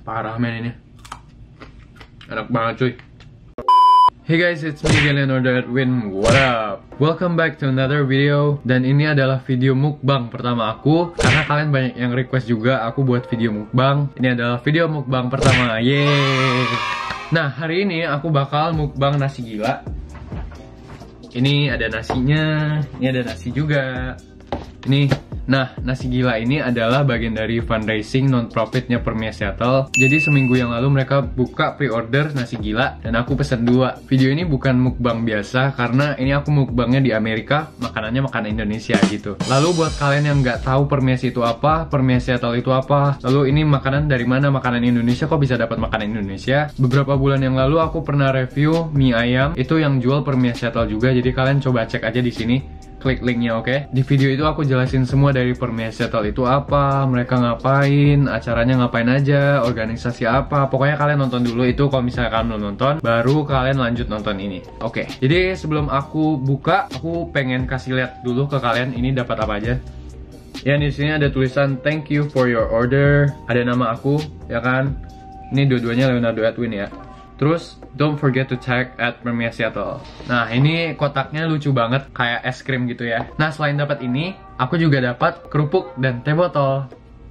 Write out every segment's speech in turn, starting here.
Parah men ini. Enak banget cuy. Hey guys, it's me again, Leonardo Edwin. What up? Welcome back to another video. Dan ini adalah video mukbang pertama aku, karena kalian banyak yang request juga aku buat video mukbang. Ini adalah video mukbang pertama. Yeay. Nah, hari ini aku bakal mukbang nasi gila. Ini ada nasinya, ini ada nasi juga. Nah, nasi gila ini adalah bagian dari fundraising non-profitnya Permia Seattle. Jadi seminggu yang lalu mereka buka pre-order nasi gila dan aku pesen 2. Video ini bukan mukbang biasa karena ini aku mukbangnya di Amerika, makanannya makanan Indonesia gitu. Lalu buat kalian yang nggak tahu Permia itu apa, Permia Seattle itu apa, lalu ini makanan dari mana, makanan Indonesia, kok bisa dapat makanan Indonesia? Beberapa bulan yang lalu aku pernah review mie ayam, itu yang jual Permia Seattle juga, jadi kalian coba cek aja di sini. Klik linknya, oke? Di video itu aku jelasin semua dari Permia Seattle itu apa, mereka ngapain, acaranya ngapain aja, organisasi apa. Pokoknya kalian nonton dulu itu kalau misalnya kalian belum nonton, baru kalian lanjut nonton ini. Oke, jadi sebelum aku buka, aku pengen kasih lihat dulu ke kalian ini dapat apa aja. Ya, di sini ada tulisan thank you for your order. Ada nama aku, ya kan? Ini dua-duanya Leonardo Edwin ya. Terus, don't forget to tag at Permia Seattle. Nah, ini kotaknya lucu banget, kayak es krim gitu ya. Nah, selain dapat ini, aku juga dapat kerupuk dan teh botol.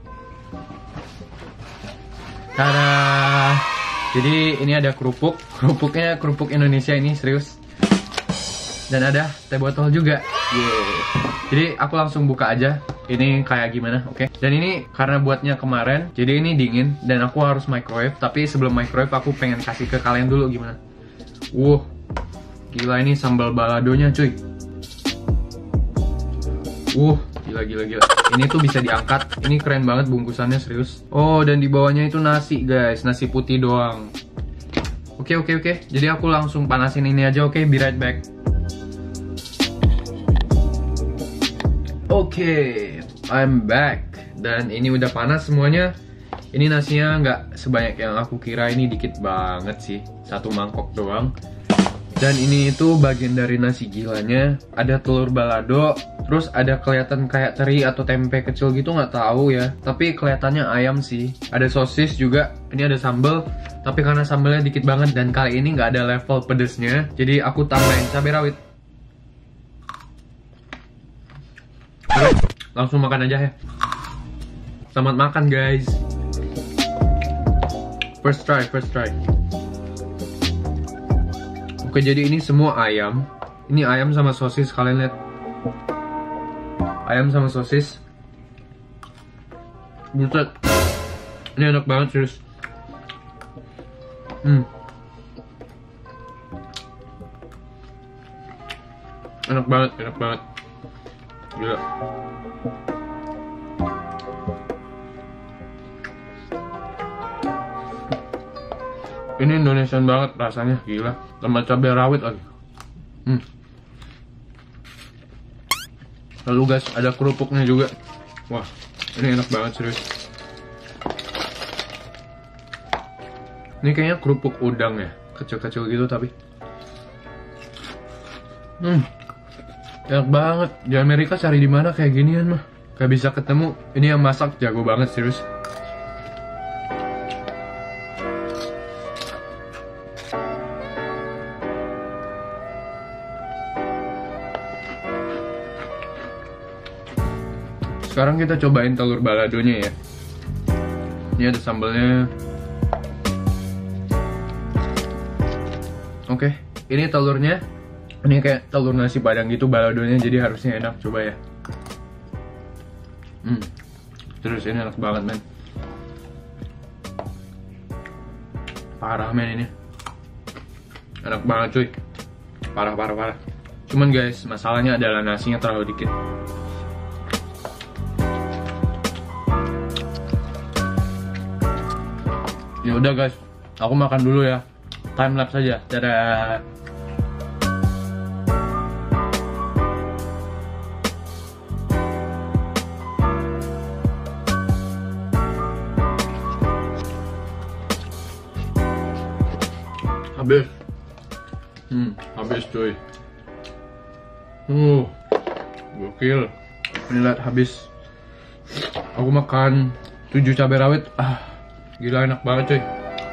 Tada! Jadi, ini ada kerupuk. Kerupuknya kerupuk Indonesia ini, serius. Dan ada teh botol juga. Yeay. Jadi, aku langsung buka aja. Ini kayak gimana, oke? Dan ini karena buatnya kemarin, jadi ini dingin dan aku harus microwave. Tapi sebelum microwave aku pengen kasih ke kalian dulu gimana. Gila ini sambal baladonya cuy. Gila. Ini tuh bisa diangkat. Ini keren banget bungkusannya, serius. Oh, dan di bawahnya itu nasi guys, nasi putih doang. Oke. Jadi aku langsung panasin ini aja, oke? Be right back. Oke, I'm back. Dan ini udah panas semuanya. Ini nasinya nggak sebanyak yang aku kira, ini dikit banget sih. 1 mangkok doang. Dan ini itu bagian dari nasi gilanya. Ada telur balado, terus ada kelihatan kayak teri atau tempe kecil gitu, nggak tahu ya. Tapi kelihatannya ayam sih. Ada sosis juga. Ini ada sambal, tapi karena sambalnya dikit banget dan kali ini nggak ada level pedesnya, jadi aku tambahin cabai rawit. Langsung makan aja ya. Selamat makan guys. First try. Oke, jadi ini semua ayam. Ini ayam sama sosis, kalian lihat. Ayam sama sosis. Buset. Ini enak banget serius. Enak banget. Gila. Ini Indonesian banget rasanya, gila. Sama cabai rawit lagi. Lalu guys, ada kerupuknya juga. Wah, ini enak banget serius. Ini kayaknya kerupuk udang ya, kecil-kecil gitu tapi. Enak banget. Di Amerika cari di mana kayak ginian mah gak bisa ketemu. Ini yang masak jago banget serius. Sekarang kita cobain telur baladonya ya. Ini ada sambalnya. Oke, ini telurnya. Ini kayak telur nasi padang gitu baladonya, jadi harusnya enak, coba ya. Terus ini enak banget men. Parah men ini. Enak banget cuy. Parah. Cuman guys, masalahnya adalah nasinya terlalu dikit. Ya udah guys, aku makan dulu ya. Time lapse aja. Dadah. Habis cuy. Gokil. Ini lihat habis. Aku makan 7 cabai rawit. Gila enak banget cuy.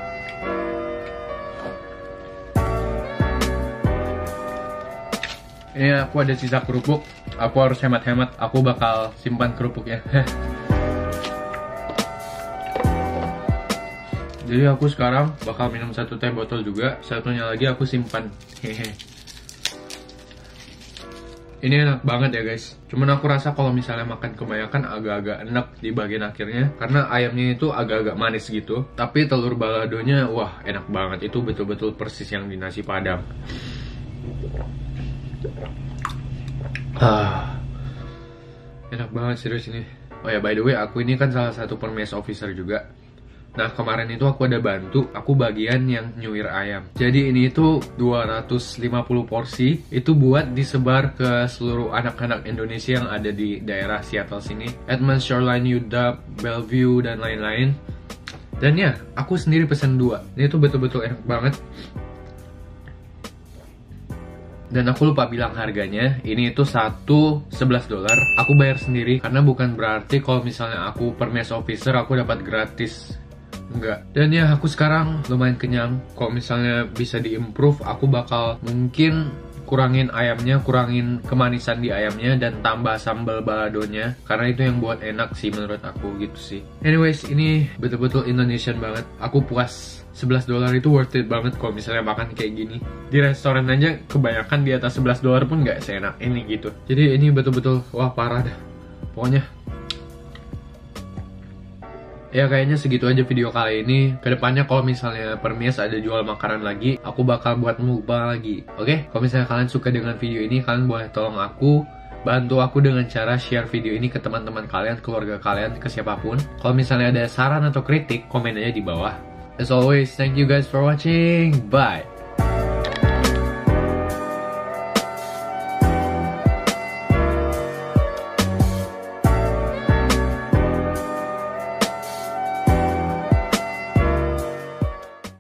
Ini aku ada sisa kerupuk. Aku harus hemat-hemat. Aku bakal simpan kerupuknya. Jadi aku sekarang bakal minum 1 teh botol juga. Satunya lagi aku simpan. Hehe. Ini enak banget ya guys. Cuman aku rasa kalau misalnya makan kebanyakan agak-agak enak di bagian akhirnya. Karena ayamnya itu agak-agak manis gitu. Tapi telur baladonya wah enak banget. Itu betul-betul persis yang di nasi padang. Enak banget serius ini. Oh ya by the way, aku ini kan salah satu permes officer juga. Nah kemarin itu aku ada bantu, aku bagian yang nyuir ayam. Jadi ini itu 250 porsi, itu buat disebar ke seluruh anak-anak Indonesia yang ada di daerah Seattle sini, Edmond, Shoreline, UW, Bellevue, dan lain-lain. Dan ya, aku sendiri pesen 2. Ini tuh betul-betul enak banget. Dan aku lupa bilang harganya, ini itu satu $11. Aku bayar sendiri, karena bukan berarti kalau misalnya aku permes officer, aku dapat gratis. Enggak. Dan ya aku sekarang lumayan kenyang. Kalau misalnya bisa diimprove, aku bakal mungkin kurangin ayamnya, kurangin kemanisan di ayamnya, dan tambah sambal baladonya. Karena itu yang buat enak sih menurut aku gitu sih. Anyways, ini betul-betul Indonesian banget. Aku puas. $11 itu worth it banget kalau misalnya makan kayak gini. Di restoran aja kebanyakan di atas $11 pun nggak seenak ini gitu. Jadi ini betul-betul wah parah dah. Pokoknya ya kayaknya segitu aja video kali ini. Kedepannya kalau misalnya permies ada jual makanan lagi, aku bakal buat mukbang lagi. Oke? Kalau misalnya kalian suka dengan video ini, kalian boleh tolong aku, bantu aku dengan cara share video ini ke teman-teman kalian, keluarga kalian, ke siapapun. Kalau misalnya ada saran atau kritik, komen aja di bawah. As always, thank you guys for watching. Bye!